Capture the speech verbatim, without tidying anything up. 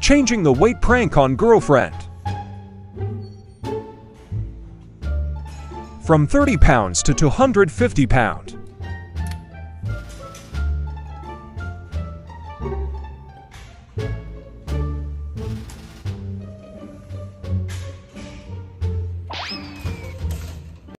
Changing the weight prank on girlfriend. From thirty pounds to two hundred fifty pounds.